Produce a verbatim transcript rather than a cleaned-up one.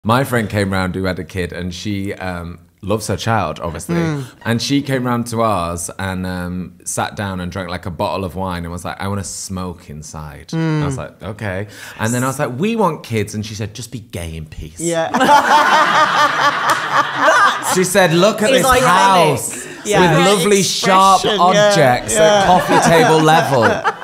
My friend came round who had a kid, and she um, loves her child, obviously. Mm. And she came round to ours and um, sat down and drank like a bottle of wine and was like, I want to smoke inside. Mm. And I was like, okay. And then I was like, we want kids. And she said, just be gay in peace. Yeah. She said, look at this house yeah. with lovely sharp yeah. objects yeah. at coffee table level.